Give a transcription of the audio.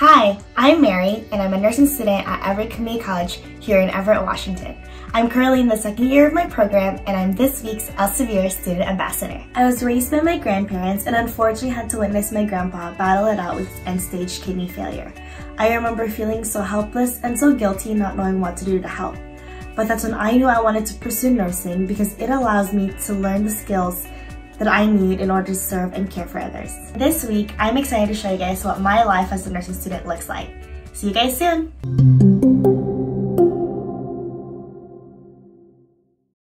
Hi, I'm Mary, and I'm a nursing student at Everett Community College here in Everett, Washington. I'm currently in the second year of my program, and I'm this week's Elsevier Student Ambassador. I was raised by my grandparents and unfortunately had to witness my grandpa battle it out with end-stage kidney failure. I remember feeling so helpless and so guilty not knowing what to do to help. But that's when I knew I wanted to pursue nursing because it allows me to learn the skills that I need in order to serve and care for others. This week, I'm excited to show you guys what my life as a nursing student looks like. See you guys soon!